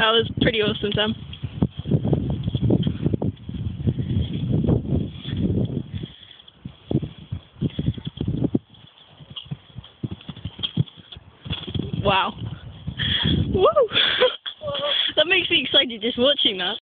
That was pretty awesome, Sam. Wow. Woo! That makes me excited just watching that.